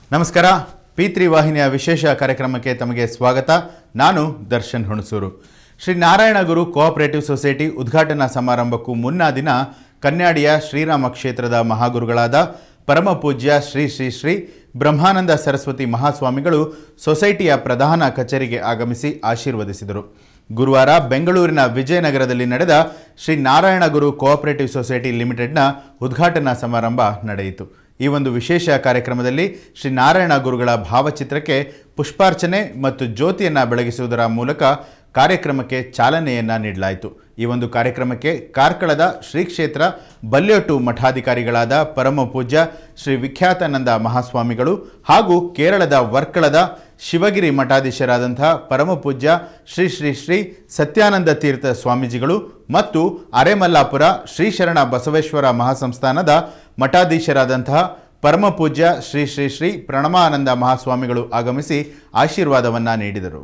ನಮಸ್ಕಾರ. P3 ವಾಹಿನಿಯ ವಿಶೇಷ ಕಾರ್ಯಕ್ರಮಕ್ಕೆ ತಮಗೆ ಸ್ವಾಗತ. ನಾನು ದರ್ಶನ್ ಹುಣಸೂರು. ಶ್ರೀ ನಾರಾಯಣ ಗುರು ಕೋಆಪರೇಟಿವ್ ಸೊಸೈಟಿ ಉದ್ಘಾಟನಾ ಸಮಾರಂಭಕ್ಕೂ ಮುನ್ನಾ ದಿನ ಕನ್ಯಾಡಿಯ ಶ್ರೀರಾಮ ಕ್ಷೇತ್ರದ ಮಹಾಗುರುಗಳಾದ ಪರಮ ಪೂಜ್ಯ ಶ್ರೀ ಶ್ರೀ ಶ್ರೀ ಬ್ರಹ್ಮಾನಂದ ಸರಸ್ವತಿ ಮಹಾಸ್ವಾಮಿಗಳು ಸೊಸೈಟಿಯ ಪ್ರಧಾನ ಕಚೇರಿಗೆ ಆಗಮಿಸಿ ಆಶೀರ್ವದಿಸಿದರು. ಗುರುವಾರ ಬೆಂಗಳೂರಿನ ವಿಜಯನಗರದಲ್ಲಿ ನಡೆದ ಶ್ರೀ ನಾರಾಯಣ ಗುರು ಕೋಆಪರೇಟಿವ್ ಸೊಸೈಟಿ ಲಿಮಿಟೆಡ್ನ ಉದ್ಘಾಟನಾ ಸಮಾರಂಭ ನಡೆಯಿತು. ಈ ಒಂದು ವಿಶೇಷ ಕಾರ್ಯಕ್ರಮದಲ್ಲಿ ಶ್ರೀ ನಾರಾಯಣ ಗುರುಗಳ ಭಾವಚಿತ್ರಕ್ಕೆ ಪುಷ್ಪಾರ್ಚನೆ ಮತ್ತು ಜ್ಯೋತಿಯನ್ನು ಬೆಳಗಿಸುವುದರ ಮೂಲಕ ಕಾರ್ಯಕ್ರಮಕ್ಕೆ ಚಾಲನೆಯನ್ನು ನೀಡಲಾಯಿತು. ಈ ಒಂದು ಕಾರ್ಯಕ್ರಮಕ್ಕೆ ಕಾರ್ಕಳದ ಶ್ರೀ ಕ್ಷೇತ್ರ ಬಲ್ಯೋಟು ಮಠಾಧಿಕಾರಿಗಳಾದ ಪರಮ ಪೂಜ್ಯ ಶ್ರೀ ವಿಖ್ಯಾತಾನಂದ ಮಹಾಸ್ವಾಮಿಗಳು ಹಾಗೂ ಕೇರಳದ ವರ್ಕಳದ ಶಿವಗಿರಿ ಮಠಾಧೀಶರಾದಂತಹ ಪರಮ ಪೂಜ್ಯ ಶ್ರೀ ಶ್ರೀ ಶ್ರೀ ಸತ್ಯಾನಂದ ತೀರ್ಥ ಸ್ವಾಮೀಜಿಗಳು ಮತ್ತು ಅರೆಮಲ್ಲಾಪುರ ಶ್ರೀ ಶರಣ ಬಸವೇಶ್ವರ ಮಹಾಸಂಸ್ಥಾನದ ಮಠಾಧೀಶರಾದಂತಹ ಪರಮ ಪೂಜ್ಯ ಶ್ರೀ ಶ್ರೀ ಶ್ರೀ ಪ್ರಣಮಾನಂದ ಮಹಾಸ್ವಾಮಿಗಳು ಆಗಮಿಸಿ ಆಶೀರ್ವಾದವನ್ನು ನೀಡಿದರು.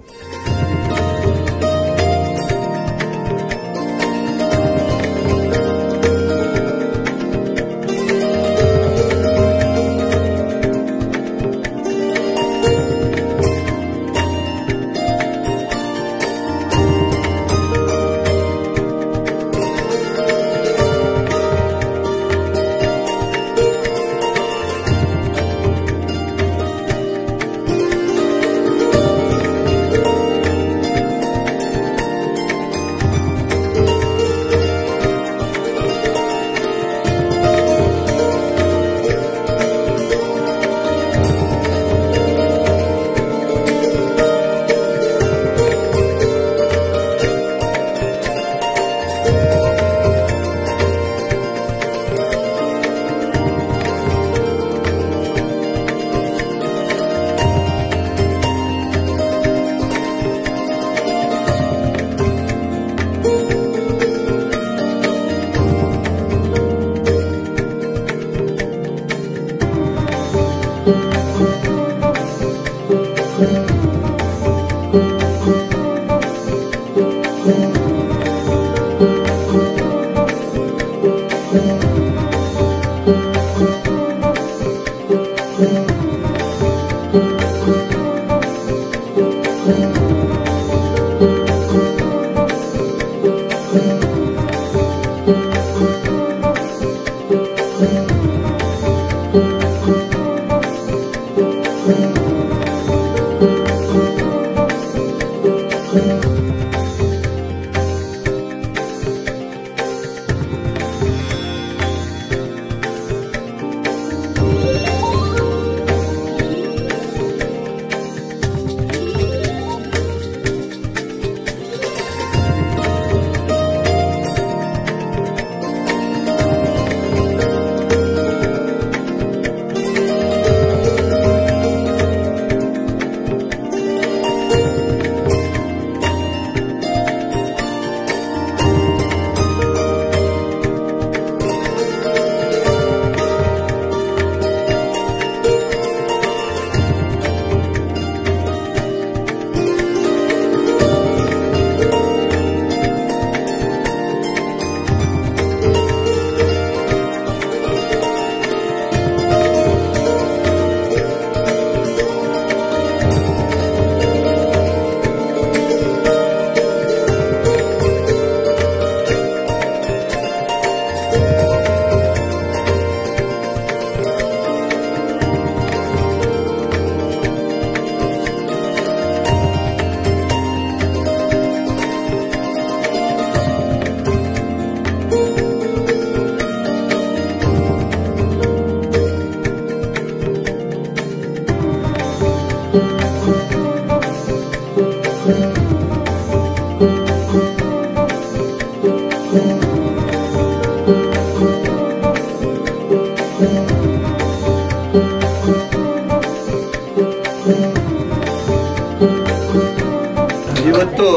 ಇವತ್ತು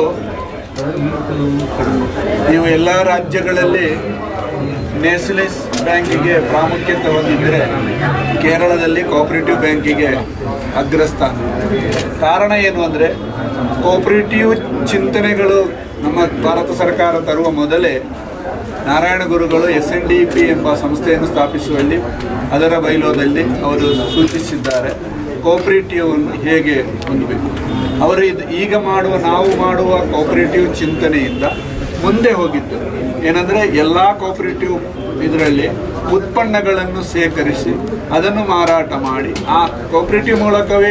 ನೀವು ಎಲ್ಲ ರಾಜ್ಯಗಳಲ್ಲಿ ನೇಷನಲೈಸ್ ಬ್ಯಾಂಕಿಗೆ ಪ್ರಾಮುಖ್ಯತೆ ಹೊಂದಿದ್ದರೆ ಕೇರಳದಲ್ಲಿ ಕೋಆಪರೇಟಿವ್ ಬ್ಯಾಂಕಿಗೆ ಅಗ್ರಸ್ಥಾನ. ಕಾರಣ ಏನು ಅಂದರೆ ಕೋಆಪರೇಟಿವ್ ಚಿಂತನೆಗಳು ನಮ್ಮ ಭಾರತ ಸರ್ಕಾರ ತರುವ ಮೊದಲೇ ನಾರಾಯಣ ಗುರುಗಳು SNDP ಎಂಬ ಸಂಸ್ಥೆಯನ್ನು ಸ್ಥಾಪಿಸುವಲ್ಲಿ ಅದರ ಬೈಲೋದಲ್ಲಿ ಅವರು ಸೂಚಿಸಿದ್ದಾರೆ. ಕೋಆಪರೇಟಿವ್ ಅನ್ನು ಹೇಗೆ ಹೊಂದಬೇಕು. ಅವರು ಈಗ ನಾವು ಮಾಡುವ ಕೋಆಪರೇಟಿವ್ ಚಿಂತನೆಯಿಂದ ಮುಂದೆ ಹೋಗಿದ್ದು ಏನಂದರೆ ಎಲ್ಲ ಕೋಆಪರೇಟಿವ್ ಇದರಲ್ಲಿ ಉತ್ಪನ್ನಗಳನ್ನು ಸೇಕರಿಸಿ ಅದನ್ನು ಮಾರಾಟ ಮಾಡಿ ಆ ಕೋಆಪರೇಟಿವ್ ಮೂಲಕವೇ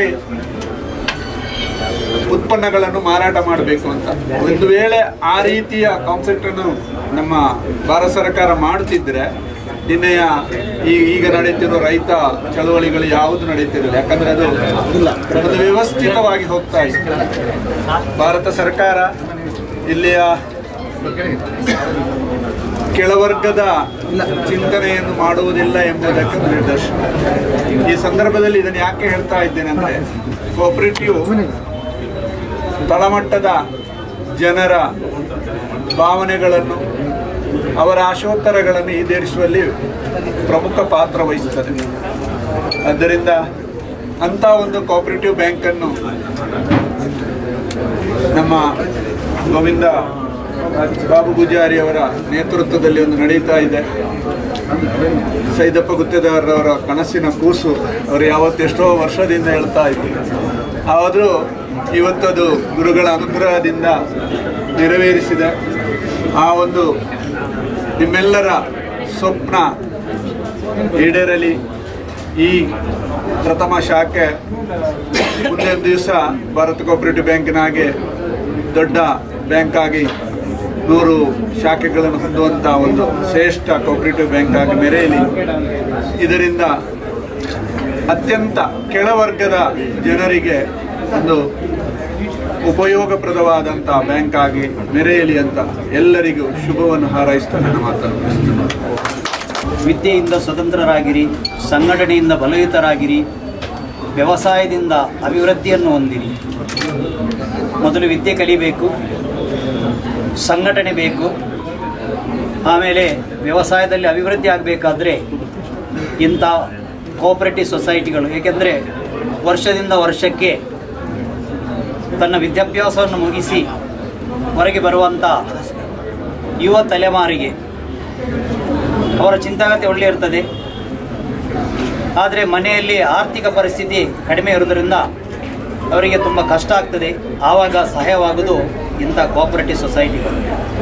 ಉತ್ಪನ್ನಗಳನ್ನು ಮಾರಾಟ ಮಾಡಬೇಕು ಅಂತ. ಒಂದು ವೇಳೆ ಆ ರೀತಿಯ ಕಾನ್ಸೆಪ್ಟನ್ನು ನಮ್ಮ ಭಾರತ ಸರ್ಕಾರ ಮಾಡುತ್ತಿದ್ದರೆ ನಿನ್ನೆಯ ಈಗ ನಡೀತಿರೋ ರೈತ ಚಳವಳಿಗಳು ಯಾವುದು ನಡೀತಿರಲಿಲ್ಲ. ಯಾಕಂದರೆ ಅದು ಒಂದು ವ್ಯವಸ್ಥಿತವಾಗಿ ಹೋಗ್ತಾ ಇತ್ತು. ಭಾರತ ಸರ್ಕಾರ ಇಲ್ಲಿಯ ಕೆಳವರ್ಗದ ಚಿಂತನೆಯನ್ನು ಮಾಡುವುದಿಲ್ಲ ಎಂಬುದಕ್ಕೆ ನಿದರ್ಶನ. ಈ ಸಂದರ್ಭದಲ್ಲಿ ಇದನ್ನು ಯಾಕೆ ಹೇಳ್ತಾ ಇದ್ದೇನೆ ಅಂದರೆ, ಕೋಆಪರೇಟಿವ್ ತಳಮಟ್ಟದ ಜನರ ಭಾವನೆಗಳನ್ನು ಅವರ ಆಶೋತ್ತರಗಳನ್ನು ಈಡೇರಿಸುವಲ್ಲಿ ಪ್ರಮುಖ ಪಾತ್ರ ವಹಿಸುತ್ತದೆ. ಆದ್ದರಿಂದ ಅಂಥ ಒಂದು ಕೋಆಪರೇಟಿವ್ ಬ್ಯಾಂಕನ್ನು ನಮ್ಮ ಗೋವಿಂದ ಬಾಬು ಪೂಜಾರಿ ಅವರ ನೇತೃತ್ವದಲ್ಲಿ ಒಂದು ನಡೀತಾ ಇದೆ. ಸೈದಪ್ಪ ಗುತ್ತೇದಾರರವರ ಕನಸಿನ ಕೂಸು ಅವರು ಯಾವತ್ತೆಷ್ಟೋ ವರ್ಷದಿಂದ ಹೇಳ್ತಾ ಇದ್ರು. ಆದರೂ ಇವತ್ತದು ಗುರುಗಳ ಅನುಗ್ರಹದಿಂದ ನೆರವೇರಿಸಿದೆ. ಆ ಒಂದು ನಿಮ್ಮೆಲ್ಲರ ಸ್ವಪ್ನ ಈಡೇರಲಿ. ಈ ಪ್ರಥಮ ಶಾಖೆ ಮುಂದಿನ ದಿವಸ ಭಾರತ ಕೋಆಪರೇಟಿವ್ ಬ್ಯಾಂಕಿನ ಹಾಗೆ ದೊಡ್ಡ ಬ್ಯಾಂಕ್ ಆಗಿ 100 ಶಾಖೆಗಳನ್ನು ಹೊಂದುವಂಥ ಒಂದು ಶ್ರೇಷ್ಠ ಕೋಆಪರೇಟಿವ್ ಬ್ಯಾಂಕ್ ಆಗಿ ಮೆರೆಯಲಿ. ಇದರಿಂದ ಅತ್ಯಂತ ಕೆಳವರ್ಗದ ಜನರಿಗೆ ಒಂದು ಉಪಯೋಗಪ್ರದವಾದಂಥ ಬ್ಯಾಂಕ್ ಆಗಿ ಮೆರೆಯಲಿ ಅಂತ ಎಲ್ಲರಿಗೂ ಶುಭವನ್ನು ಹಾರೈಸ್ತಾ ನನ್ನ ಮಾತನ್ನು ಮುಗಿಸ್ತೇನೆ. ವಿದ್ಯೆಯಿಂದ ಸ್ವತಂತ್ರರಾಗಿರಿ, ಸಂಘಟನೆಯಿಂದ ಬಲಯುತರಾಗಿರಿ, ವ್ಯವಸಾಯದಿಂದ ಅಭಿವೃದ್ಧಿಯನ್ನು ಹೊಂದಿರಿ. ಮೊದಲು ವಿದ್ಯೆ ಕಲಿಬೇಕು, ಸಂಘಟನೆ ಬೇಕು, ಆಮೇಲೆ ವ್ಯವಸಾಯದಲ್ಲಿ ಅಭಿವೃದ್ಧಿ ಆಗಬೇಕಾದ್ರೆ ಇಂಥ ಕೋಆಪರೇಟಿವ್ ಸೊಸೈಟಿಗಳು, ಏಕೆಂದರೆ ವರ್ಷದಿಂದ ವರ್ಷಕ್ಕೆ ತನ್ನ ವಿದ್ಯಾಭ್ಯಾಸವನ್ನು ಮುಗಿಸಿ ಹೊರಗೆ ಬರುವಂಥ ಯುವ ತಲೆಮಾರಿಗೆ ಅವರ ಚಿಂತಾಗತಿ ಒಳ್ಳೆ ಇರ್ತದೆ. ಆದರೆ ಮನೆಯಲ್ಲಿ ಆರ್ಥಿಕ ಪರಿಸ್ಥಿತಿ ಕಡಿಮೆ ಇರೋದರಿಂದ ಅವರಿಗೆ ತುಂಬ ಕಷ್ಟ ಆಗ್ತದೆ. ಆವಾಗ ಸಹಾಯವಾಗುವುದು ಇಂಥ ಕೋಆಪರೇಟಿವ್ ಸೊಸೈಟಿಗಳು.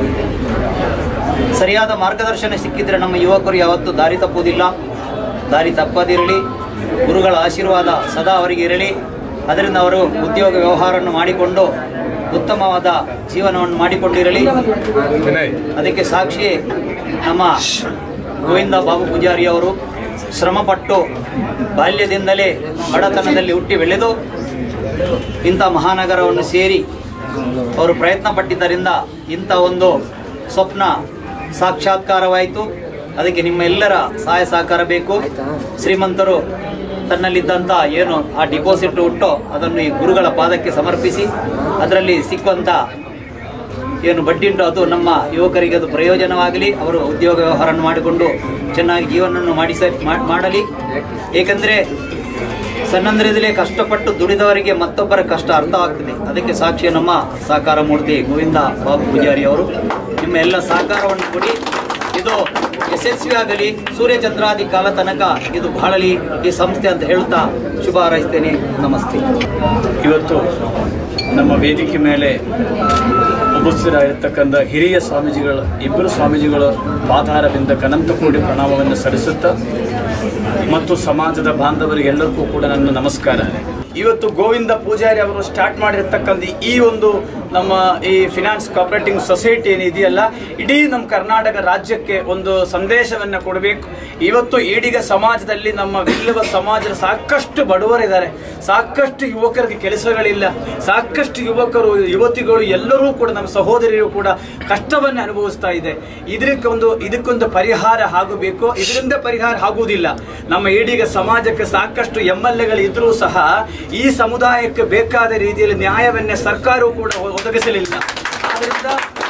ಸರಿಯಾದ ಮಾರ್ಗದರ್ಶನ ಸಿಕ್ಕಿದರೆ ನಮ್ಮ ಯುವಕರು ಯಾವತ್ತೂ ದಾರಿ ತಪ್ಪುವುದಿಲ್ಲ. ದಾರಿ ತಪ್ಪದಿರಲಿ, ಗುರುಗಳ ಆಶೀರ್ವಾದ ಸದಾ ಅವರಿಗೆ ಇರಲಿ. ಅದರಿಂದ ಅವರು ಉದ್ಯೋಗ ವ್ಯವಹಾರವನ್ನು ಮಾಡಿಕೊಂಡು ಉತ್ತಮವಾದ ಜೀವನವನ್ನು ಮಾಡಿಕೊಂಡಿರಲಿ. ಅದಕ್ಕೆ ಸಾಕ್ಷಿ ನಮ್ಮ ಗೋವಿಂದ ಬಾಬು ಪೂಜಾರಿ ಅವರು ಶ್ರಮಪಟ್ಟು ಬಾಲ್ಯದಿಂದಲೇ ಬಡತನದಲ್ಲಿ ಹುಟ್ಟಿ ಬೆಳೆದು ಇಂಥ ಮಹಾನಗರವನ್ನು ಸೇರಿ ಅವರು ಪ್ರಯತ್ನ ಪಟ್ಟಿದ್ದರಿಂದ ಇಂಥ ಒಂದು ಸ್ವಪ್ನ ಸಾಕ್ಷಾತ್ಕಾರವಾಯಿತು. ಅದಕ್ಕೆ ನಿಮ್ಮ ಎಲ್ಲರ ಸಹಾಯ ಸಹಕಾರ ಬೇಕು. ಶ್ರೀಮಂತರು ತನ್ನಲ್ಲಿದ್ದಂಥ ಏನು ಆ ಡಿಪಾಸಿಟ್ ಉಂಟೋ ಅದನ್ನು ಈ ಗುರುಗಳ ಪಾದಕ್ಕೆ ಸಮರ್ಪಿಸಿ ಅದರಲ್ಲಿ ಸಿಕ್ಕುವಂಥ ಏನು ಬಡ್ಡಿ ಉಂಟು ಅದು ನಮ್ಮ ಯುವಕರಿಗೆ ಅದು ಪ್ರಯೋಜನವಾಗಲಿ. ಅವರು ಉದ್ಯೋಗ ವ್ಯವಹಾರವನ್ನು ಮಾಡಿಕೊಂಡು ಚೆನ್ನಾಗಿ ಜೀವನವನ್ನು ಮಾಡಲಿ. ಏಕೆಂದರೆ ಸಣ್ಣಂದ್ರದಲ್ಲೇ ಕಷ್ಟಪಟ್ಟು ದುಡಿದವರಿಗೆ ಮತ್ತೊಬ್ಬರ ಕಷ್ಟ ಅರ್ಥವಾಗ್ತದೆ. ಅದಕ್ಕೆ ಸಾಕ್ಷಿ ನಮ್ಮ ಸಹಕಾರ ಮೂರ್ತಿ ಗೋವಿಂದ ಬಾಬು ಪೂಜಾರಿ ಅವರು. ನಿಮ್ಮ ಎಲ್ಲ ಸಹಕಾರವನ್ನು ಕೊಡಿ. ಇದು ಯಶಸ್ವಿಯಾಗಲಿ, ಸೂರ್ಯಚಂದ್ರಾದಿ ಕಾಲ ತನಕ ಇದು ಬಾಳಲಿ ಈ ಸಂಸ್ಥೆ ಅಂತ ಹೇಳುತ್ತಾ ಶುಭ ಹಾರೈಸ್ತೇನೆ. ನಮಸ್ತೆ. ಇವತ್ತು ನಮ್ಮ ವೇದಿಕೆ ಮೇಲೆ ಉಪಸ್ಥಿತರಾಗಿರ್ತಕ್ಕಂಥ ಹಿರಿಯ ಸ್ವಾಮೀಜಿಗಳು, ಇಬ್ಬರು ಸ್ವಾಮೀಜಿಗಳು ಪಾದಾರದಿಂದ ಅನಂತ ಕೋಟಿ ಪ್ರಣಾಮವನ್ನು ಸಲ್ಲಿಸುತ್ತಾ ಮತ್ತು ಸಮಾಜದ ಬಾಂಧವರಿಗೆಲ್ಲರಿಗೂ ಕೂಡ ನನ್ನ ನಮಸ್ಕಾರ. ಇವತ್ತು ಗೋವಿಂದ ಪೂಜಾರಿ ಅವರು ಸ್ಟಾರ್ಟ್ ಮಾಡಿರ್ತಕ್ಕಂಥ ಈ ಒಂದು ನಮ್ಮ ಈ ಫಿನಾನ್ಸ್ ಕೋಆಪರೇಟಿವ್ ಸೊಸೈಟಿ ಏನಿದೆಯಲ್ಲ, ಇಡೀ ನಮ್ಮ ಕರ್ನಾಟಕ ರಾಜ್ಯಕ್ಕೆ ಒಂದು ಸಂದೇಶವನ್ನು ಕೊಡಬೇಕು. ಇವತ್ತು ಈಡಿಗ ಸಮಾಜದಲ್ಲಿ ನಮ್ಮ ವಿಲ್ಲವ ಸಮಾಜದ ಸಾಕಷ್ಟು ಬಡವರಿದ್ದಾರೆ, ಸಾಕಷ್ಟು ಯುವಕರಿಗೆ ಕೆಲಸಗಳಿಲ್ಲ, ಸಾಕಷ್ಟು ಯುವಕರು ಯುವತಿಗಳು ಎಲ್ಲರೂ ಕೂಡ ನಮ್ಮ ಸಹೋದರಿಯರು ಕೂಡ ಕಷ್ಟವನ್ನು ಅನುಭವಿಸ್ತಾ ಇದೆ. ಇದಕ್ಕೊಂದು ಪರಿಹಾರ ಆಗಬೇಕು. ಇದರಿಂದ ಪರಿಹಾರ ಆಗುವುದಿಲ್ಲ. ನಮ್ಮ ಈಡಿಗ ಸಮಾಜಕ್ಕೆ ಸಾಕಷ್ಟು MLAಗಳು ಇದ್ರೂ ಸಹ ಈ ಸಮುದಾಯಕ್ಕೆ ಬೇಕಾದ ರೀತಿಯಲ್ಲಿ ನ್ಯಾಯವನ್ನೇ ಸರ್ಕಾರವು ಕೂಡ ಒದಗಿಸಲಿಲ್ಲ. ಆದ್ದರಿಂದ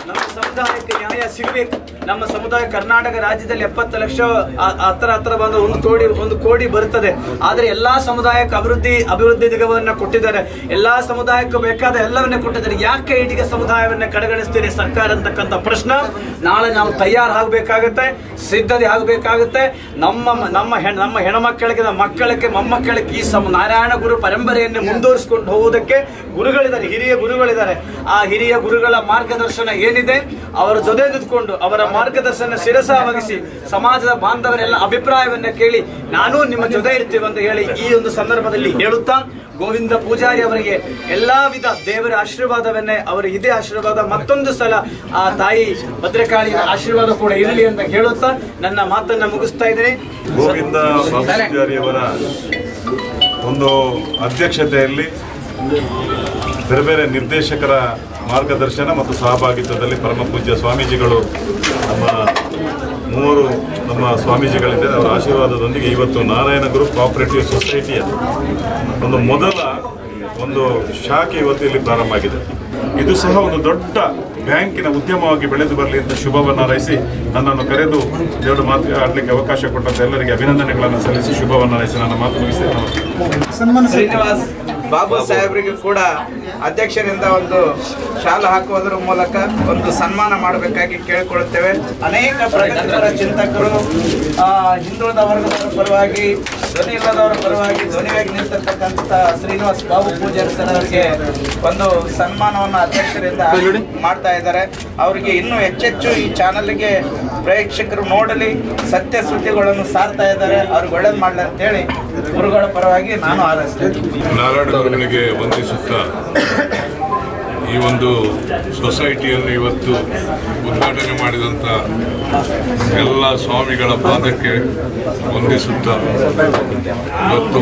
ನಮ್ಮ ಸಮುದಾಯಕ್ಕೆ ನ್ಯಾಯ ಸಿಗಬೇಕು. ನಮ್ಮ ಸಮುದಾಯ ಕರ್ನಾಟಕ ರಾಜ್ಯದಲ್ಲಿ 70 ಲಕ್ಷ ಹತ್ರ ಬಂದು 1 ಕೋಟಿ ಬರುತ್ತದೆ. ಆದರೆ ಎಲ್ಲಾ ಸಮುದಾಯಕ್ಕೆ ಅಭಿವೃದ್ಧಿ ದಿಗವನ್ನ ಕೊಟ್ಟಿದ್ದಾರೆ. ಎಲ್ಲಾ ಸಮುದಾಯಕ್ಕೂ ಬೇಕಾದ ಎಲ್ಲವನ್ನ ಕೊಟ್ಟಿದ್ದಾರೆ. ಯಾಕೆ ಇದೀಗ ಸಮುದಾಯವನ್ನ ಕಡೆಗಣಿಸ್ತೀರಿ ಸರ್ಕಾರ ಅಂತಕ್ಕಂಥ ಪ್ರಶ್ನೆ ನಾಳೆ ನಾವು ತಯಾರಾಗಬೇಕಾಗುತ್ತೆ, ಸಿದ್ಧತೆ ಆಗಬೇಕಾಗುತ್ತೆ. ನಮ್ಮ ಹೆಣ್ಮಕ್ಕಳಿಗೆ, ನಮ್ಮ ಮಕ್ಕಳಿಗೆ, ಮೊಮ್ಮಕ್ಕಳಿಗೆ ಈ ನಾರಾಯಣ ಗುರು ಪರಂಪರೆಯನ್ನು ಮುಂದುವರಿಸಿಕೊಂಡು ಹೋಗುವುದಕ್ಕೆ ಗುರುಗಳಿದ್ದಾರೆ, ಹಿರಿಯ ಗುರುಗಳಿದ್ದಾರೆ. ಆ ಹಿರಿಯ ಗುರುಗಳ ಮಾರ್ಗದರ್ಶನ ಏನಿದೆ ಅವರ ಜೊತೆ ನಿಂತುಕೊಂಡು ಅವರ ಮಾರ್ಗದರ್ಶನ ಶಿರಸಾವಹಿಸಿ ಸಮಾಜದ ಬಾಂಧವರೆಲ್ಲ ಅಭಿಪ್ರಾಯವನ್ನ ಕೇಳಿ ನಾನು ನಿಮ್ಮ ಜೊತೆ ಇರ್ತೀವಿ ಅಂತ ಹೇಳಿ ಈ ಒಂದು ಸಂದರ್ಭದಲ್ಲಿ ಹೇಳುತ್ತಾ ಗೋವಿಂದ ಪೂಜಾರಿ ಅವರಿಗೆ ಎಲ್ಲಾ ವಿಧ ದೇವರ ಆಶೀರ್ವಾದವನ್ನೇ ಅವರಿಗೆ ಇದೇ ಆಶೀರ್ವಾದ ಮತ್ತೊಂದು ಸಲ ಆ ತಾಯಿ ಭದ್ರಕಾಳಿಯ ಆಶೀರ್ವಾದ ಕೂಡ ಇರಲಿ ಅಂತ ಹೇಳುತ್ತಾ ನನ್ನ ಮಾತನ್ನ ಮುಗಿಸ್ತಾ ಇದ್ದೇನೆ. ಗೋವಿಂದ ಪೂಜಾರಿ ಅವರ ಒಂದು ಅಧ್ಯಕ್ಷತೆಯಲ್ಲಿ ಬೇರೆ ಬೇರೆ ನಿರ್ದೇಶಕರ ಮಾರ್ಗದರ್ಶನ ಮತ್ತು ಸಹಭಾಗಿತ್ವದಲ್ಲಿ ಪರಮ ಪೂಜ್ಯ ಸ್ವಾಮೀಜಿಗಳು ನಮ್ಮ ಸ್ವಾಮೀಜಿಗಳಿದ್ದಾರೆ. ಅವರ ಆಶೀರ್ವಾದದೊಂದಿಗೆ ಇವತ್ತು ನಾರಾಯಣ ಗುರು ಕೋಆಪರೇಟಿವ್ ಸೊಸೈಟಿಯ ಮೊದಲ ಶಾಖೆ ಇವತ್ತು ಇಲ್ಲಿ ಪ್ರಾರಂಭ ಆಗಿದೆ. ಇದು ಸಹ ಒಂದು ದೊಡ್ಡ ಬ್ಯಾಂಕಿನ ಉದ್ಯಮವಾಗಿ ಬೆಳೆದು ಬರಲಿ ಅಂತ ಶುಭವನ್ನು ಹಾರೈಸಿ ನನ್ನನ್ನು ಕರೆದು ಎರಡು ಮಾತನಾಡಲಿಕ್ಕೆ ಅವಕಾಶ ಕೊಟ್ಟಂತ ಎಲ್ಲರಿಗೆ ಅಭಿನಂದನೆಗಳನ್ನು ಸಲ್ಲಿಸಿ ಶುಭವನ್ನು ಹಾರೈಸಿ ನನ್ನ ಮಾತು ಮುಗಿಸ್ತೇನೆ. ಶ್ರೀನಿವಾಸ್ ಬಾಬು ಸಾಹೇಬರಿಗೆ ಕೂಡ ಅಧ್ಯಕ್ಷರಿಂದ ಒಂದು ಶಾಲೆ ಹಾಕುವುದರ ಮೂಲಕ ಒಂದು ಸನ್ಮಾನ ಮಾಡಬೇಕಾಗಿ ಕೇಳಿಕೊಳ್ಳುತ್ತೇವೆ. ಅನೇಕ ಪ್ರಗತಿಪರ ಚಿಂತಕರು ಹಿಂದುಳಿದ ವರ್ಗದವರ ಪರವಾಗಿ, ಧ್ವನಿ ಇಲ್ಲದವರ ಪರವಾಗಿ ಧ್ವನಿಯಾಗಿ ನಿಂತಿರ್ತಕ್ಕಂಥ ಶ್ರೀನಿವಾಸ್ ಬಾಬು ಪೂಜಾರಿ ಸರ್ ಅವರಿಗೆ ಒಂದು ಸನ್ಮಾನವನ್ನು ಅಧ್ಯಕ್ಷರಿಂದ ಮಾಡ್ತಾ ಇದ್ದಾರೆ. ಅವರಿಗೆ ಇನ್ನೂ ಹೆಚ್ಚೆಚ್ಚು ಈ ಚಾನಲ್ಗೆ ಪ್ರೇಕ್ಷಕರು ನೋಡಲಿ, ಸತ್ಯ ಸುದ್ದಿಗಳನ್ನು ಸಾರ್ತಾ ಇದ್ದಾರೆ. ಅವ್ರಿಗೆ ಒಳ್ಳೇದು ಮಾಡಲಿ ಅಂತೇಳಿ ಗುರುಗಳ ಪರವಾಗಿ ನಾನು ಹಾರೈಸ್ತೇನೆ. ನಾರಾಯಣ ಗುರುಗಳಿಗೆ ವಂದಿಸುತ್ತಾ ಈ ಒಂದು ಸೊಸೈಟಿಯನ್ನು ಇವತ್ತು ಉದ್ಘಾಟನೆ ಮಾಡಿದಂಥ ಎಲ್ಲ ಸ್ವಾಮಿಗಳ ಪಾದಕ್ಕೆ ವಂದಿಸುತ್ತಾ ಇವತ್ತು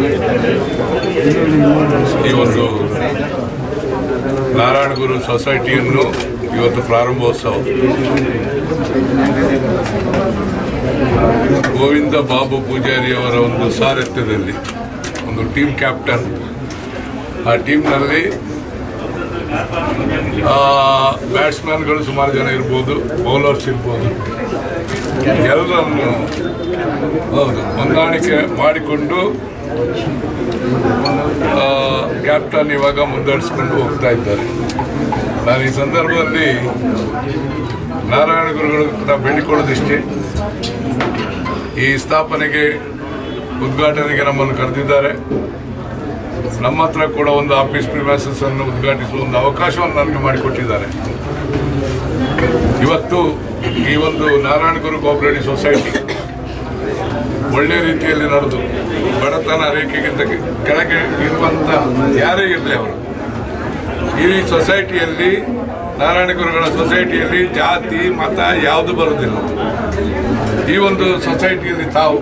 ಈ ಒಂದು ನಾರಾಯಣ ಗುರು ಸೊಸೈಟಿಯನ್ನು ಇವತ್ತು ಪ್ರಾರಂಭೋತ್ಸವ ಗೋವಿಂದ ಬಾಬು ಪೂಜಾರಿಯವರ ಒಂದು ಸಾರಥ್ಯದಲ್ಲಿ ಒಂದು ಟೀಮ್ ಕ್ಯಾಪ್ಟನ್, ಆ ಟೀಮ್ನಲ್ಲಿ ಬ್ಯಾಟ್ಸ್ಮನ್ಗಳು ಸುಮಾರು ಜನ ಇರ್ಬೋದು, ಬೌಲರ್ಸ್ ಇರ್ಬೋದು, ಎಲ್ಲರನ್ನು ಹೊಂದಾಣಿಕೆ ಮಾಡಿಕೊಂಡು ಕ್ಯಾಪ್ಟನ್ ಇವಾಗ ಮುಂದುವರಿಸಿಕೊಂಡು ಹೋಗ್ತಾ ಇದ್ದಾರೆ. ನಾನು ಈ ಸಂದರ್ಭದಲ್ಲಿ ನಾರಾಯಣ ಗುರುಗಳು ಬೇಡಿಕೊಳ್ಳೋದಿಷ್ಟೇ, ಈ ಸ್ಥಾಪನೆಗೆ ಉದ್ಘಾಟನೆಗೆ ನಮ್ಮನ್ನು ಕರೆದಿದ್ದಾರೆ. ನಮ್ಮ ಹತ್ರ ಕೂಡ ಒಂದು ಆಫೀಸ್ ಪ್ರಿಮೈಸಸ್ ಅನ್ನು ಉದ್ಘಾಟಿಸುವ ಒಂದು ಅವಕಾಶವನ್ನು ನನಗೆ ಮಾಡಿಕೊಟ್ಟಿದ್ದಾರೆ. ಇವತ್ತು ಈ ಒಂದು ನಾರಾಯಣ ಗುರು ಕೋಆಪರೇಟಿವ್ ಸೊಸೈಟಿ ಒಳ್ಳೆಯ ರೀತಿಯಲ್ಲಿ ನಡೆದು ಬಡತನ ರೇಖೆಗಿಂತ ಕೆಳಗೆ ಇರುವಂಥ ಯಾರೇ ಇರಲಿ ಅವರು ಈ ಸೊಸೈಟಿಯಲ್ಲಿ, ನಾರಾಯಣ ಗುರುಗಳ ಸೊಸೈಟಿಯಲ್ಲಿ ಜಾತಿ ಮತ ಯಾವುದು ಬರುವುದಿಲ್ಲ. ಈ ಒಂದು ಸೊಸೈಟಿಯಲ್ಲಿ ತಾವು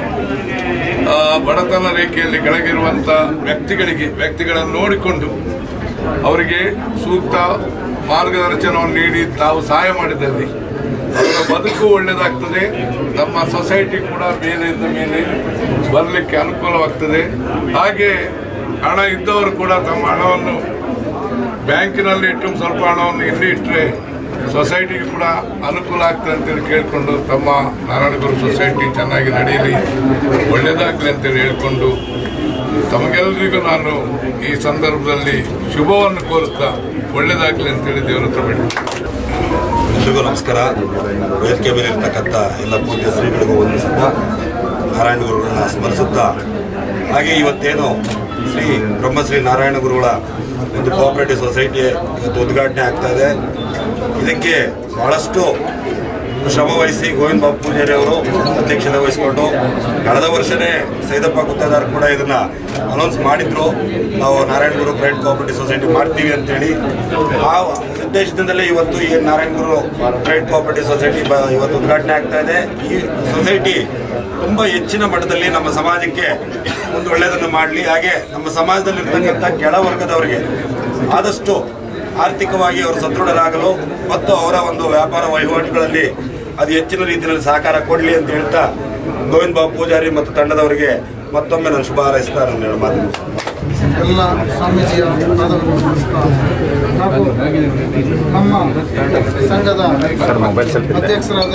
ಬಡತನ ರೇಖೆಯಲ್ಲಿ ಕೆಳಗಿರುವಂಥ ವ್ಯಕ್ತಿಗಳನ್ನು ನೋಡಿಕೊಂಡು ಅವರಿಗೆ ಸೂಕ್ತ ಮಾರ್ಗದರ್ಶನವನ್ನು ನೀಡಿ ತಾವು ಸಹಾಯ ಮಾಡಿದಲ್ಲಿ ಅವರ ಬದುಕು ಒಳ್ಳೆಯದಾಗ್ತದೆ. ನಮ್ಮ ಸೊಸೈಟಿ ಕೂಡ ಮೇಲಿಂದ ಮೇಲೆ ಬರಲಿಕ್ಕೆ ಅನುಕೂಲವಾಗ್ತದೆ. ಹಾಗೆ ಹಣ ಇದ್ದವರು ಕೂಡ ತಮ್ಮ ಹಣವನ್ನು ಬ್ಯಾಂಕಿನಲ್ಲಿ ಇಟ್ಟು ಸ್ವಲ್ಪ ಹಣವನ್ನು ಇಲ್ಲಿ ಇಟ್ಟರೆ ಸೊಸೈಟಿಗೆ ಕೂಡ ಅನುಕೂಲ ಆಗ್ತದೆ ಅಂತೇಳಿ ಕೇಳಿಕೊಂಡು ತಮ್ಮ ನಾರಾಯಣ ಗುರು ಸೊಸೈಟಿ ಚೆನ್ನಾಗಿ ನಡೆಯಲಿ, ಒಳ್ಳೆಯದಾಗಲಿ ಅಂತೇಳಿ ಹೇಳ್ಕೊಂಡು ತಮಗೆಲ್ಲರಿಗೂ ನಾನು ಈ ಸಂದರ್ಭದಲ್ಲಿ ಶುಭವನ್ನು ಕೋರುತ್ತಾ ಒಳ್ಳೆಯದಾಗಲಿ ಅಂತೇಳಿ ದೇವರ ಹತ್ರ ಬೇಡ್ತೀನಿ. ಎಲ್ರಿಗೂ ನಮಸ್ಕಾರ. ವೇದಿಕೆ ಮೇಲೆ ಇರ್ತಕ್ಕಂಥ ಎಲ್ಲ ಪೂಜ್ಯ ಶ್ರೀಗಳಿಗೂ ವಂದಿಸುತ್ತಾ ನಾರಾಯಣ ಗುರುಗಳನ್ನ ಸ್ಮರಿಸುತ್ತಾ, ಹಾಗೆ ಇವತ್ತೇನು ಶ್ರೀ ಬ್ರಹ್ಮಶ್ರೀ ನಾರಾಯಣ ಗುರುಗಳ ಒಂದು ಕೋಆಪರೇಟಿವ್ ಸೊಸೈಟಿ ಇವತ್ತು ಉದ್ಘಾಟನೆ ಆಗ್ತಾ ಇದೆ. ಇದಕ್ಕೆ ಬಹಳಷ್ಟು ಶ್ರಮ ವಹಿಸಿ ಗೋವಿಂದ ಬಾಬು ಪೂಜಾರಿ ಅವರು ಅಧ್ಯಕ್ಷತೆ ವಹಿಸಿಕೊಂಡು ಕಳೆದ ವರ್ಷವೇ ಸೈದಪ್ಪ ಗುತ್ತೇದಾರ್ ಕೂಡ ಇದನ್ನ ಅನೌನ್ಸ್ ಮಾಡಿದ್ರು, ನಾವು Narayana Guru private cooperative society ಮಾಡ್ತೀವಿ ಅಂತೇಳಿ. ಆ ಉದ್ದೇಶದಿಂದಲೇ ಇವತ್ತು ಈ Narayana Guru private cooperative society ಇವತ್ತು ಉದ್ಘಾಟನೆ ಆಗ್ತಾ ಇದೆ. ಈ ಸೊಸೈಟಿ ತುಂಬ ಹೆಚ್ಚಿನ ಮಟ್ಟದಲ್ಲಿ ನಮ್ಮ ಸಮಾಜಕ್ಕೆ ಒಂದು ಒಳ್ಳೆಯದನ್ನು ಮಾಡಲಿ, ಹಾಗೆ ನಮ್ಮ ಸಮಾಜದಲ್ಲಿರ್ತಕ್ಕಂಥ ಕೆಳವರ್ಗದವರಿಗೆ ಆದಷ್ಟು ಆರ್ಥಿಕವಾಗಿ ಅವರು ಸದೃಢರಾಗಲು ಮತ್ತು ಅವರ ಒಂದು ವ್ಯಾಪಾರ ವಹಿವಾಟುಗಳಲ್ಲಿ ಅದು ಹೆಚ್ಚಿನ ರೀತಿಯಲ್ಲಿ ಸಹಕಾರ ಕೊಡಲಿ ಅಂತ ಹೇಳ್ತಾ ಗೋವಿಂದ ಬಾಬು ಪೂಜಾರಿ ಮತ್ತು ತಂಡದವರಿಗೆ ಮತ್ತೊಮ್ಮೆ ನಾನು ಶುಭ ಹಾರೈಸ್ತಾ ನನ್ನ ಮಾತು. ಎಲ್ಲ ಸ್ವಾಮೀಜಿಯ ಪಾದವನ್ನು ಹಾಗೂ ನಮ್ಮ ಸಂಘದ ಅಧ್ಯಕ್ಷರಾದ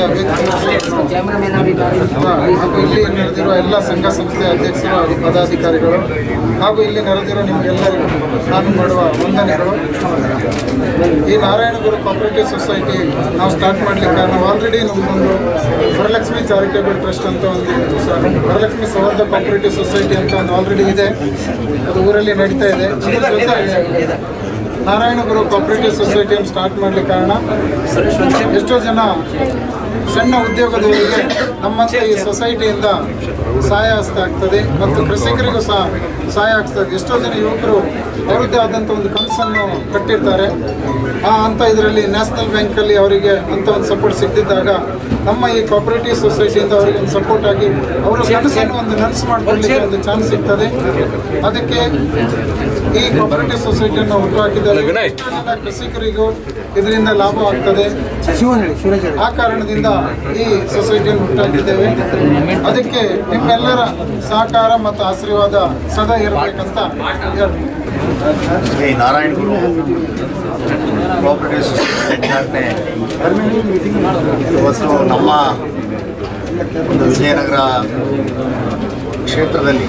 ಹಾಗೂ ಇಲ್ಲಿ ನೆರೆದಿರುವ ಎಲ್ಲ ಸಂಘ ಸಂಸ್ಥೆಯ ಅಧ್ಯಕ್ಷರು ಹಾಗೂ ಪದಾಧಿಕಾರಿಗಳು ಹಾಗೂ ಇಲ್ಲಿ ನೆರೆದಿರೋ ನಿಮಗೆಲ್ಲರಿಗೂ ನಾನು ಮಾಡುವ ವಂದನೆಗಳು. ಈ ನಾರಾಯಣಗುರು ಕೋಆಪರೇಟಿವ್ ಸೊಸೈಟಿ ನಾವು ಸ್ಟಾರ್ಟ್ ಮಾಡಲಿಕ್ಕೆ ಕಾರಣ ಆಲ್ರೆಡಿ ನಮ್ಮದೊಂದು ವರಲಕ್ಷ್ಮಿ ಚಾರಿಟೇಬಲ್ ಟ್ರಸ್ಟ್ ಅಂತ ಒಂದು ವರಲಕ್ಷ್ಮಿ ಸೌಹಾರ್ದ ಕೋಆಪರೇಟಿವ್ ಸೊಸೈಟಿ ಅಂತ ಒಂದು ಆಲ್ರೆಡಿ ಇದೆ, ಅದು ಊರಲ್ಲಿ ನಡೀತಾ ಇದೆ. ನಾರಾಯಣಗುರು ಕೋಆಪರೇಟಿವ್ ಸೊಸೈಟಿಯನ್ನು ಸ್ಟಾರ್ಟ್ ಮಾಡಲಿಕ್ಕೆ ಕಾರಣ ಎಷ್ಟೋ ಜನ ಸಣ್ಣ ಉದ್ಯೋಗದವರಿಗೆ ನಮ್ಮಂತೆ ಈ ಸೊಸೈಟಿಯಿಂದ ಸಹಾಯ ಹಸ್ತ ಆಗ್ತದೆ ಮತ್ತು ಕೃಷಿಕರಿಗೂ ಸಹ ಸಹಾಯ ಆಗ್ತದೆ. ಎಷ್ಟೋ ಜನ ಯುವಕರು ಅವರದ್ದೇ ಆದಂಥ ಒಂದು ಕನಸನ್ನು ಕಟ್ಟಿರ್ತಾರೆ. ಅಂಥ ಇದರಲ್ಲಿ ನ್ಯಾಷನಲ್ ಬ್ಯಾಂಕಲ್ಲಿ ಅವರಿಗೆ ಅಂಥ ಒಂದು ಸಪೋರ್ಟ್ ಸಿಗ್ತಿದ್ದಾಗ ನಮ್ಮ ಈ ಕೋಆಪರೇಟಿವ್ ಸೊಸೈಟಿಯಿಂದ ಅವರಿಗೆ ಒಂದು ಸಪೋರ್ಟ್ ಆಗಿ ಅವರ ಕನಸನ್ನು ಒಂದು ನನಸು ಮಾಡಿಕೊಳ್ಳಲಿಕ್ಕೆ ಒಂದು ಚಾನ್ಸ್ ಸಿಗ್ತದೆ. ಅದಕ್ಕೆ ಈ ಕೋಆಪರೇಟಿವ್ ಸೊಸೈಟಿಯನ್ನು ಹುಟ್ಟುಹಾಕಿದರೆ ಕೃಷಿಕರಿಗೂ ಇದರಿಂದ ಲಾಭ ಆಗ್ತದೆ. ಆ ಕಾರಣದಿಂದ ಈ ಸೊಸೈಟಿಯನ್ನು ಹುಟ್ಟುಹಾಕಿದ್ದೇವೆ. ಅದಕ್ಕೆ ನಿಮ್ಮೆಲ್ಲರ ಸಹಕಾರ ಮತ್ತು ಆಶೀರ್ವಾದ ಸದಾ ಇರಬೇಕಂತ ಹೇಳ್ತೀನಿ. ಶ್ರೀ ನಾರಾಯಣಗುರು ಕೋಆಪರೇಟಿವ್ ಸೊಸೈಟಿ ಉದ್ಘಾಟನೆ ಇವತ್ತು ನಮ್ಮ ಒಂದು ವಿಜಯನಗರ ಕ್ಷೇತ್ರದಲ್ಲಿ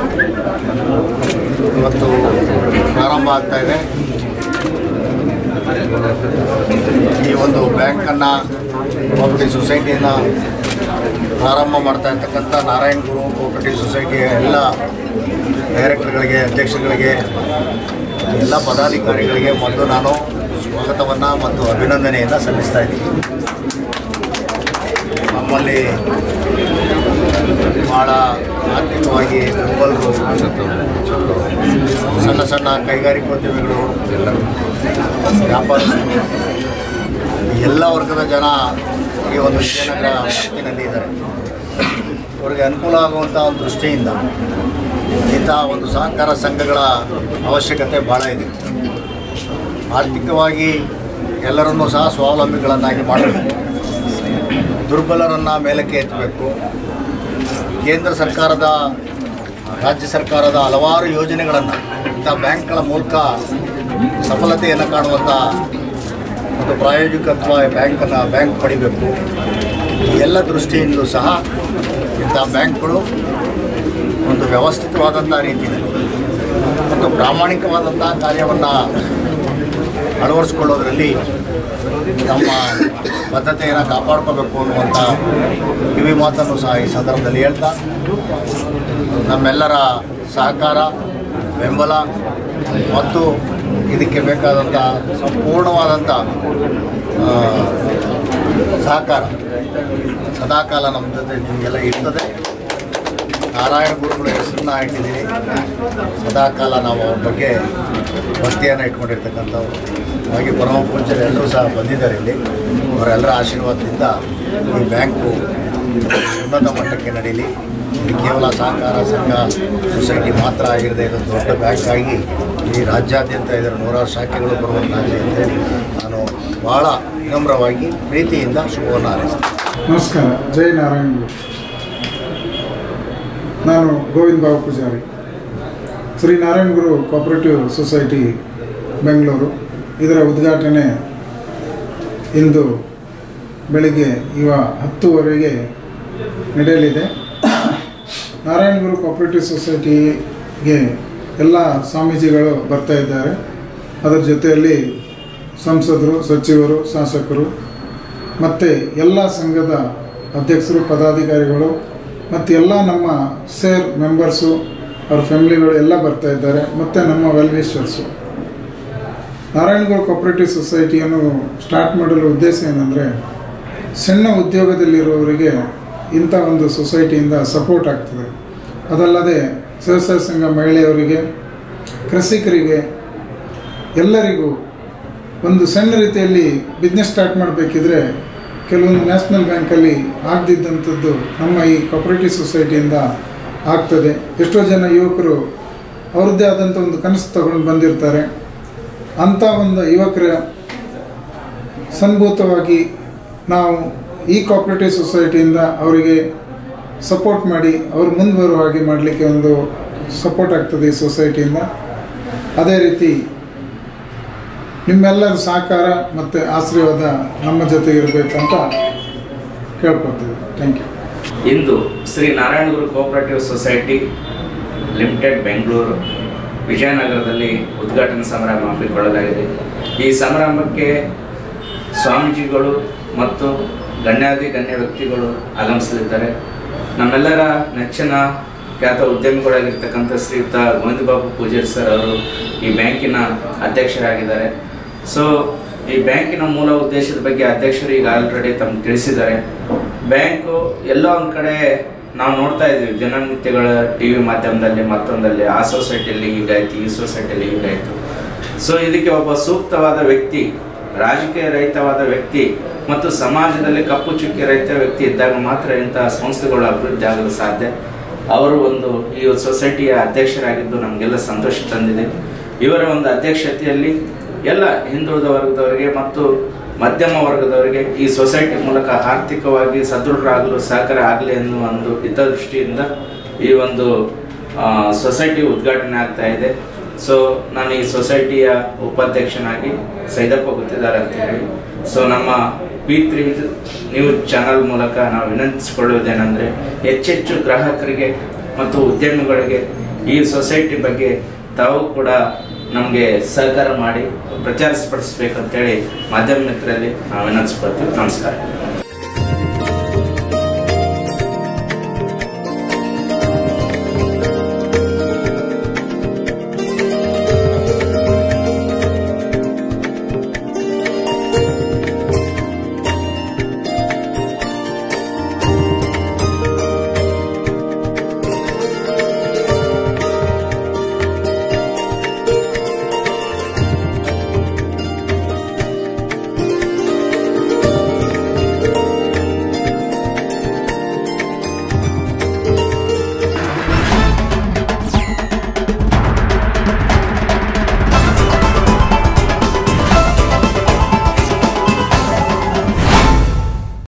ಇವತ್ತು ಪ್ರಾರಂಭ ಆಗ್ತಾ ಇದೆ. ಈ ಒಂದು ಬ್ಯಾಂಕನ್ನು ಕೋಆಪರೇಟಿವ್ ಸೊಸೈಟಿಯನ್ನು ಪ್ರಾರಂಭ ಮಾಡ್ತಾ ಇರ್ತಕ್ಕಂಥ ನಾರಾಯಣಗುರು ಕೋಆಪರೇಟಿವ್ ಸೊಸೈಟಿಯ ಎಲ್ಲ ಡೈರೆಕ್ಟರ್ಗಳಿಗೆ, ಅಧ್ಯಕ್ಷರುಗಳಿಗೆ, ಎಲ್ಲ ಪದಾಧಿಕಾರಿಗಳಿಗೆ ಮೊದಲು ನಾನು ಸ್ವಾಗತವನ್ನು ಮತ್ತು ಅಭಿನಂದನೆಯನ್ನು ಸಲ್ಲಿಸ್ತಾ ಇದ್ದೀನಿ. ನಮ್ಮಲ್ಲಿ ಭಾಳ ಆರ್ಥಿಕವಾಗಿ ದುರ್ಬಲರು, ಸಣ್ಣ ಸಣ್ಣ ಕೈಗಾರಿಕೋದ್ಯಮಿಗಳು, ವ್ಯಾಪಾರಸ್ಥರು, ಎಲ್ಲ ವರ್ಗದ ಜನ ಈ ಒಂದು ವಿಜಯನಗರ ವ್ಯಾಪ್ತಿನಲ್ಲಿ ಇದ್ದಾರೆ. ಅವರಿಗೆ ಅನುಕೂಲ ಆಗುವಂಥ ಒಂದು ದೃಷ್ಟಿಯಿಂದ ಇಂಥ ಒಂದು ಸಹಕಾರ ಸಂಘಗಳ ಅವಶ್ಯಕತೆ ಭಾಳ ಇದೆ. ಆರ್ಥಿಕವಾಗಿ ಎಲ್ಲರನ್ನೂ ಸಹ ಸ್ವಾವಲಂಬಿಗಳನ್ನಾಗಿ ಮಾಡಬೇಕು, ದುರ್ಬಲರನ್ನು ಮೇಲಕ್ಕೆ ಎತ್ತಬೇಕು. ಕೇಂದ್ರ ಸರ್ಕಾರದ, ರಾಜ್ಯ ಸರ್ಕಾರದ ಹಲವಾರು ಯೋಜನೆಗಳನ್ನು ಇಂಥ ಬ್ಯಾಂಕ್ಗಳ ಮೂಲಕ ಸಫಲತೆಯನ್ನು ಕಾಣುವಂಥ ಒಂದು ಪ್ರಾಯೋಗಿಕತ್ವ ಬ್ಯಾಂಕ್ ಪಡಿಬೇಕು. ಈ ಎಲ್ಲ ದೃಷ್ಟಿಯಿಂದಲೂ ಸಹ ಇಂಥ ಬ್ಯಾಂಕ್ಗಳು ಒಂದು ವ್ಯವಸ್ಥಿತವಾದಂಥ ರೀತಿಯಲ್ಲಿ ಮತ್ತು ಪ್ರಾಮಾಣಿಕವಾದಂಥ ಕಾರ್ಯವನ್ನು ಅಳವಡಿಸ್ಕೊಳ್ಳೋದ್ರಲ್ಲಿ ನಮ್ಮ ಬದ್ಧತೆಯನ್ನು ಕಾಪಾಡ್ಕೋಬೇಕು ಅನ್ನುವಂಥ ಕಿವಿ ಮಾತನ್ನು ಸಹ ಈ ಸಂದರ್ಭದಲ್ಲಿ ಹೇಳ್ತಾ, ನಮ್ಮೆಲ್ಲರ ಸಹಕಾರ, ಬೆಂಬಲ ಮತ್ತು ಇದಕ್ಕೆ ಬೇಕಾದಂಥ ಸಂಪೂರ್ಣವಾದಂಥ ಸಹಕಾರ ಸದಾಕಾಲ ನಮ್ಮ ಜೊತೆ ನಿಮಗೆಲ್ಲ ಇರ್ತದೆ. ನಾರಾಯಣ ಗುರುಗಳ ಹೆಸರನ್ನ ಇಟ್ಟಿದ್ದೀವಿ, ಸದಾಕಾಲ ನಾವು ಅವ್ರ ಬಗ್ಗೆ ಭಕ್ತಿಯನ್ನು ಇಟ್ಕೊಂಡಿರ್ತಕ್ಕಂಥವ್ರು. ಹಾಗೆ ಪರಮ ಪೂಜ್ಯರು ಎಲ್ಲರೂ ಸಹ ಬಂದಿದ್ದಾರೆ ಇಲ್ಲಿ. ಅವರೆಲ್ಲರ ಆಶೀರ್ವಾದದಿಂದ ಈ ಬ್ಯಾಂಕು ಉನ್ನತ ಮಟ್ಟಕ್ಕೆ ನಡೀಲಿ. ಇದು ಕೇವಲ ಸಹಕಾರ ಸಂಘ ಸೊಸೈಟಿ ಮಾತ್ರ ಆಗಿರದೆ ಇದು ದೊಡ್ಡ ಬ್ಯಾಂಕ್ ಆಗಿ ಈ ರಾಜ್ಯಾದ್ಯಂತ ಇದರ 100 ಶಾಖೆಗಳು ಬರುವಂತಾಗಲಿ ಅಂತೇಳಿ ನಾನು ಭಾಳ ವಿನಮ್ರವಾಗಿ ಪ್ರೀತಿಯಿಂದ ಶುಭವನ್ನು ಹಾರೈಸ್ತೇನೆ. ನಮಸ್ಕಾರ. ಜೈ ನಾರಾಯಣಗುರು. ನಾನು ಗೋವಿಂದ ಬಾಬು ಪೂಜಾರಿ, ಶ್ರೀ ನಾರಾಯಣಗುರು ಕೋಆಪರೇಟಿವ್ ಸೊಸೈಟಿ ಬೆಂಗಳೂರು. ಇದರ ಉದ್ಘಾಟನೆ ಇಂದು ಬೆಳಿಗ್ಗೆ 10:00 ನಡೆಯಲಿದೆ. ನಾರಾಯಣಗುರು ಕೋಆಪರೇಟಿವ್ ಸೊಸೈಟಿಗೆ ಎಲ್ಲ ಸ್ವಾಮೀಜಿಗಳು ಬರ್ತಾ ಇದ್ದಾರೆ. ಅದರ ಜೊತೆಯಲ್ಲಿ ಸಂಸದರು, ಸಚಿವರು, ಶಾಸಕರು ಮತ್ತು ಎಲ್ಲ ಸಂಘದ ಅಧ್ಯಕ್ಷರು, ಪದಾಧಿಕಾರಿಗಳು ಮತ್ತು ಎಲ್ಲ ನಮ್ಮ ಸೇರ್ ಮೆಂಬರ್ಸು, ಅವ್ರ ಫ್ಯಾಮಿಲಿಗಳು ಎಲ್ಲ ಬರ್ತಾ ಇದ್ದಾರೆ. ಮತ್ತು ನಮ್ಮ ವೆಲ್ ವಿಷರ್ಸು. ನಾರಾಯಣಗುರು ಕೋಆಪರೇಟಿವ್ ಸೊಸೈಟಿಯನ್ನು ಸ್ಟಾರ್ಟ್ ಮಾಡಲು ಉದ್ದೇಶ ಏನಂದರೆ, ಸಣ್ಣ ಉದ್ಯೋಗದಲ್ಲಿರುವವರಿಗೆ ಇಂಥ ಒಂದು ಸೊಸೈಟಿಯಿಂದ ಸಪೋರ್ಟ್ ಆಗ್ತದೆ. ಅದಲ್ಲದೆ ಸ್ವಸಹಾಯ ಸಂಘ ಮಹಿಳೆಯರಿಗೆ, ಕೃಷಿಕರಿಗೆ, ಎಲ್ಲರಿಗೂ ಒಂದು ಸಣ್ಣ ರೀತಿಯಲ್ಲಿ ಬಿಸ್ನೆಸ್ ಸ್ಟಾರ್ಟ್ ಮಾಡಬೇಕಿದ್ರೆ ಕೆಲವೊಂದು ನ್ಯಾಷನಲ್ ಬ್ಯಾಂಕಲ್ಲಿ ಆಗದಿದ್ದಂಥದ್ದು ನಮ್ಮ ಈ ಕೋಆಪರೇಟಿವ್ ಸೊಸೈಟಿಯಿಂದ ಆಗ್ತದೆ. ಎಷ್ಟೋ ಜನ ಯುವಕರು ಅವ್ರದ್ದೇ ಆದಂಥ ಒಂದು ಕನಸು ತಗೊಂಡು ಬಂದಿರ್ತಾರೆ. ಅಂಥ ಒಂದು ಯುವಕರ ಸಂಭೂತವಾಗಿ ನಾವು ಈ ಕೋಆಪರೇಟಿವ್ ಸೊಸೈಟಿಯಿಂದ ಅವರಿಗೆ ಸಪೋರ್ಟ್ ಮಾಡಿ ಅವರು ಮುಂದೆ ಬರುವ ಹಾಗೆ ಮಾಡಲಿಕ್ಕೆ ಒಂದು ಸಪೋರ್ಟ್ ಆಗ್ತದೆ ಈ ಸೊಸೈಟಿಯಿಂದ. ಅದೇ ರೀತಿ ನಿಮ್ಮೆಲ್ಲರ ಸಹಕಾರ ಮತ್ತು ಆಶೀರ್ವಾದ ನಮ್ಮ ಜೊತೆ ಇರಬೇಕಂತ ಕೇಳ್ಕೊತೀವಿ. Thank you. ಇಂದು Shri Narayana Guru cooperative society limited Bengaluru ವಿಜಯನಗರದಲ್ಲಿ ಉದ್ಘಾಟನಾ ಸಮಾರಂಭ ಹಮ್ಮಿಕೊಳ್ಳಲಾಗಿದೆ. ಈ ಸಮಾರಂಭಕ್ಕೆ ಸ್ವಾಮೀಜಿಗಳು ಮತ್ತು ಗಣ್ಯ ವ್ಯಕ್ತಿಗಳು ಆಗಮಿಸಲಿದ್ದಾರೆ. ನಮ್ಮೆಲ್ಲರ ನೆಚ್ಚಿನ ಖ್ಯಾತ ಉದ್ಯಮಿಗಳಾಗಿರ್ತಕ್ಕಂಥ ಶ್ರೀಯುತ ಗೋವಿಂದ ಬಾಬು ಪೂಜಾರಿ ಸರ್ ಅವರು ಈ ಬ್ಯಾಂಕಿನ ಅಧ್ಯಕ್ಷರಾಗಿದ್ದಾರೆ. ಸೊ ಈ ಬ್ಯಾಂಕಿನ ಮೂಲ ಉದ್ದೇಶದ ಬಗ್ಗೆ ಅಧ್ಯಕ್ಷರು ಈಗ ಆಲ್ರೆಡಿ ತಮ್ಗೆ ತಿಳಿಸಿದ್ದಾರೆ. ಬ್ಯಾಂಕು ಎಲ್ಲೋ ಒಂದು ಕಡೆ ನಾವು ನೋಡ್ತಾ ಇದ್ದೀವಿ ದಿನನಿತ್ಯಗಳ ಟಿ ವಿ ಮಾಧ್ಯಮದಲ್ಲಿ ಮತ್ತೊಂದಲ್ಲಿ ಆ ಸೊಸೈಟಿಯಲ್ಲಿ ಹೀಗಾಯ್ತು, ಈ ಸೊಸೈಟಿಯಲ್ಲಿ ಹೀಗಾಯಿತು. ಸೊ ಇದಕ್ಕೆ ಒಬ್ಬ ಸೂಕ್ತವಾದ ವ್ಯಕ್ತಿ, ರಾಜಕೀಯ ರಹಿತವಾದ ವ್ಯಕ್ತಿ ಮತ್ತು ಸಮಾಜದಲ್ಲಿ ಕಪ್ಪು ಚುಕ್ಕಿ ರಹಿತ ವ್ಯಕ್ತಿ ಇದ್ದಾಗ ಮಾತ್ರ ಇಂತಹ ಸಂಸ್ಥೆಗಳು ಅಭಿವೃದ್ಧಿ ಆಗಲು ಸಾಧ್ಯ. ಅವರು ಈ ಸೊಸೈಟಿಯ ಅಧ್ಯಕ್ಷರಾಗಿದ್ದು ನಮಗೆಲ್ಲ ಸಂತೋಷ ತಂದಿದೆ. ಇವರ ಒಂದು ಅಧ್ಯಕ್ಷತೆಯಲ್ಲಿ ಎಲ್ಲ ಹಿಂದುಳಿದ ವರ್ಗದವರಿಗೆ ಮತ್ತು ಮಧ್ಯಮ ವರ್ಗದವರಿಗೆ ಈ ಸೊಸೈಟಿ ಮೂಲಕ ಆರ್ಥಿಕವಾಗಿ ಸದೃಢರಾಗಲು ಸಹಕಾರ ಆಗಲಿ ಎನ್ನುವ ಒಂದು ಹಿತದೃಷ್ಟಿಯಿಂದ ಈ ಒಂದು ಸೊಸೈಟಿ ಉದ್ಘಾಟನೆ ಆಗ್ತಾ ಇದೆ. ಸೊ ನಾನು ಈ ಸೊಸೈಟಿಯ ಉಪಾಧ್ಯಕ್ಷನಾಗಿ ಸೈದಪ್ಪ ಗುತ್ತಿದಾರ್ ಅಂತ ಹೇಳಿ ನಮ್ಮ P3 ನ್ಯೂಸ್ ಚಾನಲ್ ಮೂಲಕ ನಾವು ವಿನಂತಿಸಿಕೊಳ್ಳುವುದೇನೆಂದರೆ ಹೆಚ್ಚೆಚ್ಚು ಗ್ರಾಹಕರಿಗೆ ಮತ್ತು ಉದ್ಯಮಿಗಳಿಗೆ ಈ ಸೊಸೈಟಿ ಬಗ್ಗೆ ತಾವು ಕೂಡ ನಮಗೆ ಸಹಕಾರ ಮಾಡಿ ಪ್ರಚಾರಪಡಿಸಬೇಕಂತೇಳಿ ಮಾಧ್ಯಮ ಮಿತ್ರರಲ್ಲಿ ನಾವು ವಿನಂತಿಸ್ಕೊಳ್ತೀವಿ. ನಮಸ್ಕಾರ.